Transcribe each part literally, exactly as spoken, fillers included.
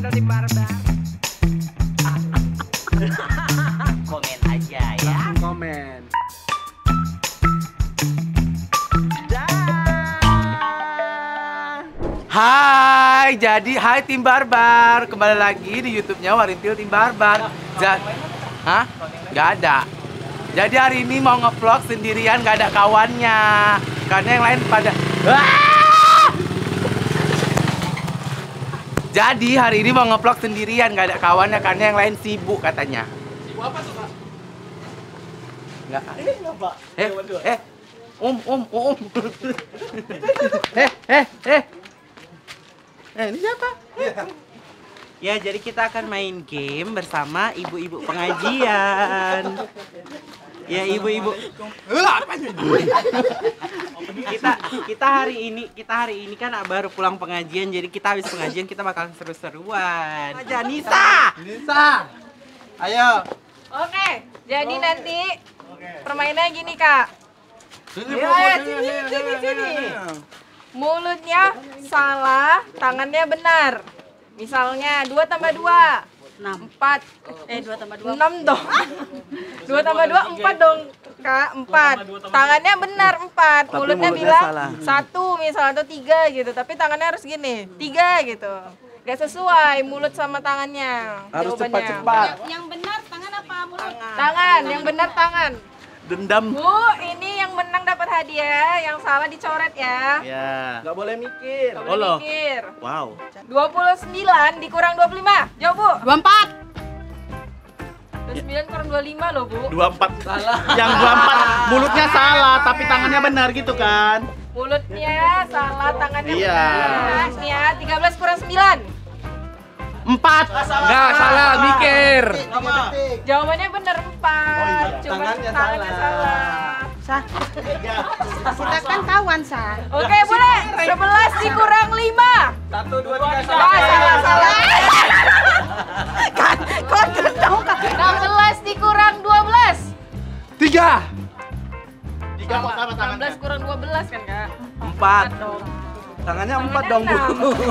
channel Tim Barbar. Komen aja ya. Komen. Hai, jadi hai Tim Barbar, kembali lagi di YouTube-nya Warintil Tim Barbar. Ja Hah? Gak ada. Jadi hari ini mau nge-vlog sendirian, gak ada kawannya. Karena yang lain pada ah! Jadi hari ini mau nge-vlog sendirian, gak ada kawannya karena yang lain sibuk katanya. Sibuk apa tuh, Pak? Nggak. Eh, apa? Eh, eh, om, om, om. eh, eh, eh. Eh, ini siapa? Ya, jadi kita akan main game bersama ibu-ibu pengajian. Ya, ibu-ibu. kita kita hari ini kita hari ini kan baru pulang pengajian, jadi kita habis pengajian kita bakal seru-seruan. Aja Nisa. Nisa. Ayo. Oke, jadi nanti permainannya gini kak. Sini, Ya, ya, sini, sini, sini. Mulutnya salah, tangannya benar. Misalnya dua tambah dua, empat. Eh, dua tambah dua. enam dong. dua tambah dua, empat dong kak, empat. Tangannya benar empat, Tapi mulutnya mulutnya bilang salah. satu misalnya atau tiga gitu. Tapi tangannya harus gini, tiga gitu. Gak sesuai mulut sama tangannya. Harus jawabannya. cepat-cepat. Yang benar tangan apa mulut? Tangan, yang benar tangan. Dendam. Bu, ini yang menang dapat hadiah, yang salah dicoret ya. Ya. Nggak boleh mikir. Nggak Oh, boleh loh. mikir. Wow. dua puluh sembilan dikurang dua puluh lima. Jawab, Bu. Dua empat. dua puluh sembilan kurang dua puluh lima loh, Bu. dua puluh empat salah. Yang dua puluh empat mulutnya salah tapi tangannya benar gitu kan. Mulutnya salah, tangannya Iya. benar. Nih ya, tiga belas kurang sembilan. empat. Nggak salah mikir. Jawabannya benar empat. Cuma Tangannya tangannya salah. Sah. Kita kan kawan, Sah. Oke, boleh. sebelas dikurang lima. Satu, dua, tiga, Salah, salah, salah. Kan, kau tahu kan? enam belas dikurang dua belas. Tiga. Tiga kok sama enam belas kurang dua belas kan, Kak? Empat. dong. Tangannya empat dong, Bu.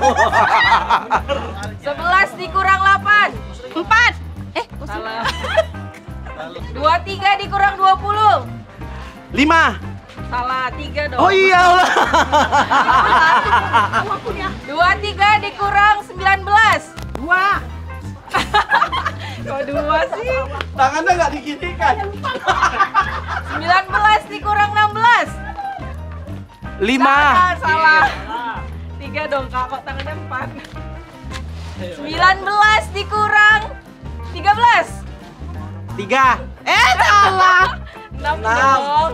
sebelas dikurang delapan. Empat. Eh, Salah. dua puluh tiga dikurang dua puluh. lima. Salah, tiga dong. Oh iya Allah. dua puluh tiga dikurang sembilan belas. dua. Kok dua sih? Tangannya nggak diginikan. sembilan belas dikurang enam belas. Lima. Salah, salah. tiga dong, Kak. Kok tangannya empat? sembilan belas dikurang tiga belas. Tiga. Eh salah. enam dong.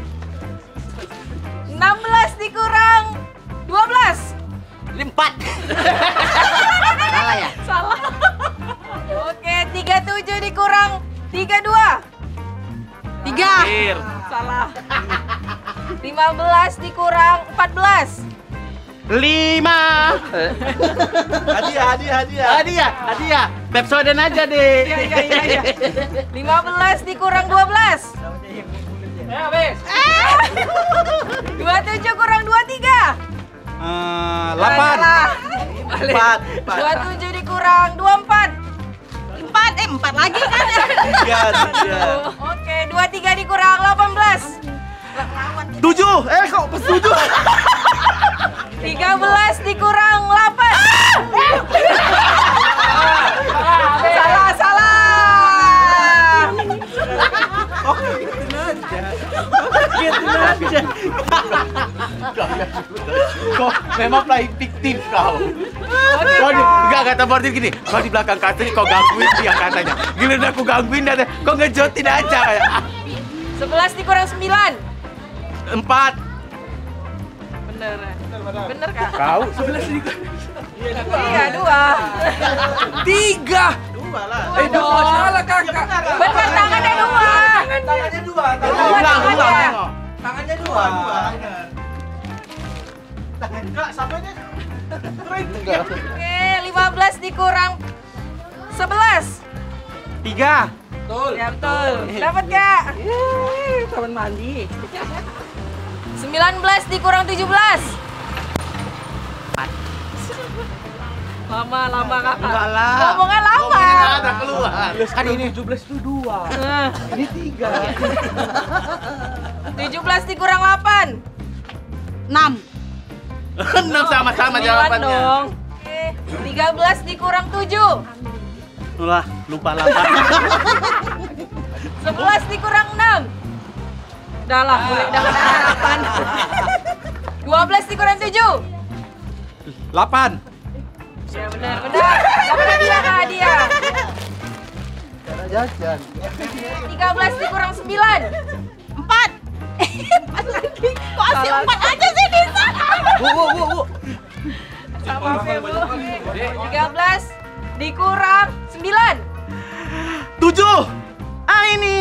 enam belas dikurang dua belas. Empat. Salah ya? Salah. Oke, tiga puluh tujuh dikurang tiga puluh dua. Tiga. Akhir. Salah. lima belas dikurang empat belas. Lima. Hadiah, hadiah, hadiah. Hadiah, hadiah. Pepsodent aja deh. Iya, iya, iya, iya. lima belas dikurang dua belas. Eh, habis. dua puluh tujuh kurang dua puluh tiga. Eh, Delapan. Empat. dua puluh tujuh dikurang dua puluh empat. Empat. Eh, empat lagi kan? Tiga, tiga. Oke, dua puluh tiga dikurang delapan belas. Tujuh. Eh kok pas tujuh? tiga belas dikurang delapan. Salah, salah. Gitu aja. Kok memang playing victim kau. Oke, Kau di, Kak. enggak kata Bordir gini, kau di belakang kasir kau gangguin dia katanya. Giliran aku gangguin dia, kau ngejotin aja kayak. sebelas dikurang sembilan. Empat. Bener. Bener, Kak. Kau sebelas di Iya, dua. tiga. Dua dong. Salah kakak. Bener, tangannya dua. Tangannya dua. Dua Ulang, tangannya. ulang. Tangannya dua. Enggak, sampai Oke, lima belas dikurang sebelas. Tiga. Betul. Ya, betul. Dapat, Kak. Taman mandi. sembilan belas dikurang tujuh belas. Lama, lama kakak. Enggak lah. Ngomongnya lama. Ngomongnya ada keluar. Kan ini tujuh belas itu dua. Eh, Ini tiga. tujuh belas dikurang delapan. enam. enam sama-sama Sembilan jawabannya. dong. Oke, tiga belas dikurang tujuh. Lah, lupa lapar. sebelas dikurang enam. Udah lah, boleh udah kena harapan. dua belas dikurang tujuh. delapan. Ya benar, benar. Dapat hadiah kak hadiah. Cara jajan. tiga belas dikurang sembilan. empat. empat lagi. Kok asli Salah. empat aja sih Nisa? Bu, bu, bu, bu. Sama ya bu. tiga belas dikurang sembilan. tujuh. Ah ini.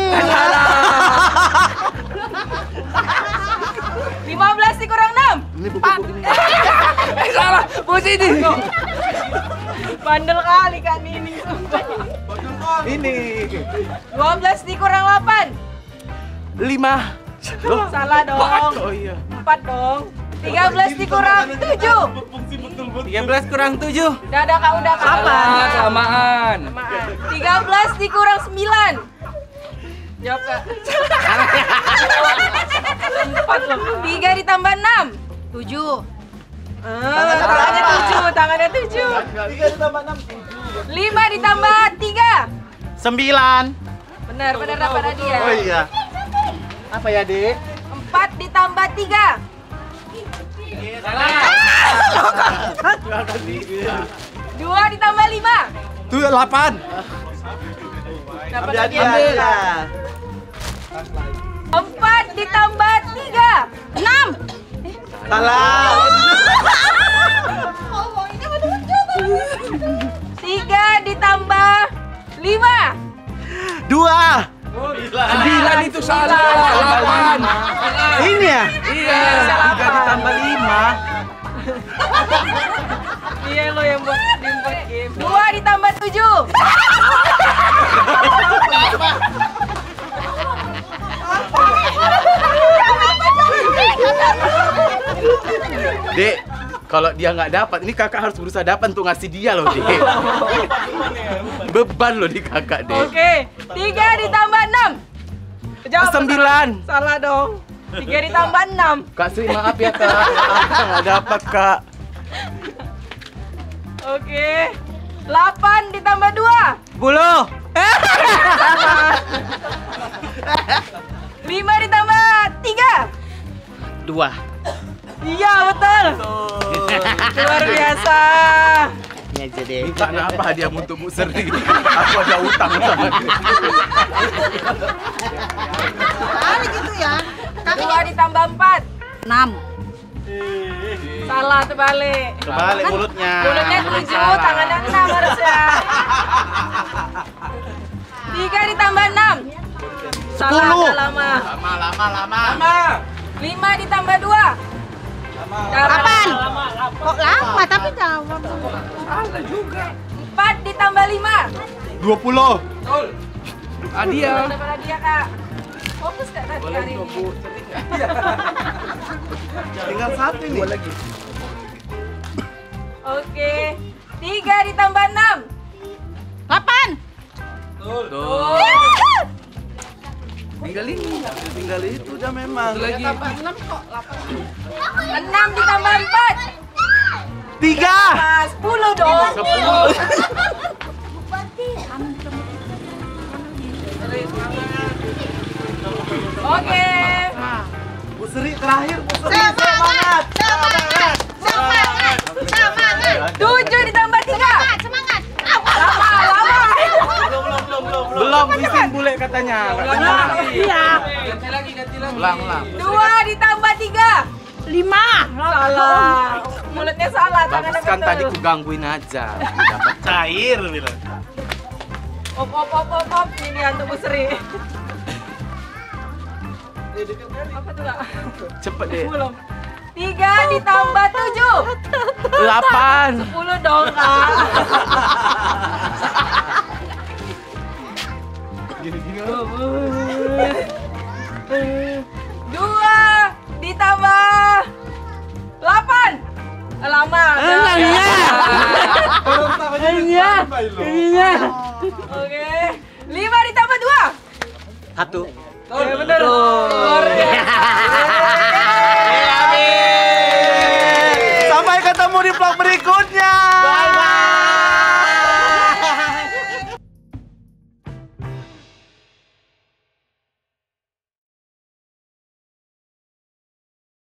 lima belas dikurang enam. Ini buku-buku ini. Eh salah, posisi. Bandel kali kak Nining sumpah. Ini. dua belas dikurang delapan. lima. Salah dong. Oh iya. empat dong. tiga belas dikurang tujuh. tiga belas kurang tujuh. Udah ada kak, udah kak. Samaan. Samaan. tiga belas dikurang sembilan. Jawab kak. empat loh. tiga ditambah enam. tujuh. Ah, tangannya tujuh, tangannya tujuh. tiga ditambah enam. lima ditambah tiga. Sembilan. Benar, benar dapat hadiah. Oh iya. Apa ya, Dek? empat ditambah tiga. dua ditambah lima. Tuh delapan. Dapat Ambil hadiah. hadiah. empat ditambah tiga. enam. Salah. tiga ditambah lima. Dua. Sembilan itu salah. Delapan. Ini ya? Iya. Tiga ditambah lima. Iya lo yang buat yang buat game. dua ditambah tujuh. Dek, kalau dia nggak dapat, ini kakak harus berusaha dapat untuk ngasih dia loh, Dek. Beban loh di kakak, Dek. Oke, tiga ditambah enam. Jawab. Sembilan. Salah dong. tiga ditambah enam. Kak Sri, maaf ya, Kak. Kakak nggak dapat, Kak. Oke. delapan ditambah dua. Sepuluh. lima ditambah tiga. Dua. Iya, betul. Luar biasa. Ini aja deh. Minta apa hadiah untuk Bu Sri? Aku ada utang sama dia. Kali gitu ya. dua ditambah empat. enam. Salah terbalik. Kebalik mulutnya. Mulutnya tujuh, tangannya enam harusnya. tiga ditambah enam. Salah, Sepuluh. agak lama. Lama, lama, lama. lima ditambah dua. Kapan? Kok lama tapi jawab. empat ditambah lima. Dua puluh. Hadiah. Dapat hadiah kak. Fokus kak tadi hari ini. Tinggal satu ini. Lagi. Oke. tiga ditambah enam. delapan. Tuh. Tinggal ini. Tinggal itu udah memang. Satu lagi. enam ditambah empat. Tiga. Nah, sepuluh dong. Sepuluh. Oke. Bu Sri terakhir. Bu Sri Semangat. Semangat. Semangat. Semangat. tujuh ditambah tiga. Semangat. Lama, lama. Belum isin bule katanya. Iya. Ulang, ulang. dua ditambah tiga. lima. Salah. Mulutnya salah, tangannya Bagus kan betul. tadi ku gangguin aja. Dapat. cair bilang. Op, op, op, op, op. Ini dia untuk Bu Sri. Apa tuh kak? Cepet deh. Belum. tiga ditambah tujuh. Delapan. sepuluh dong kak. Gini-gini. dua ditambah delapan. Lama. Enggak. Ininya, ininya. Oke. Lima ditambah dua. Satu. Oke, bener. Luar biasa.